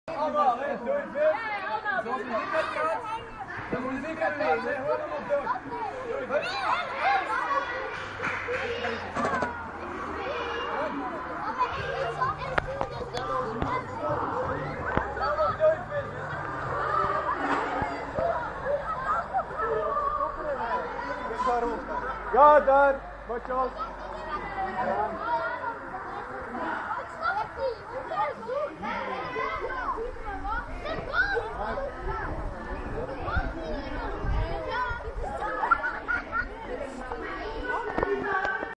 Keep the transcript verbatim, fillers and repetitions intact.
Allemaal, hè, doe je fit. Zoals muziek uitgaat, dan moet muziek uitgaan, hè, hoor hem op door. Doe je fit. Ja, daar, wat je was.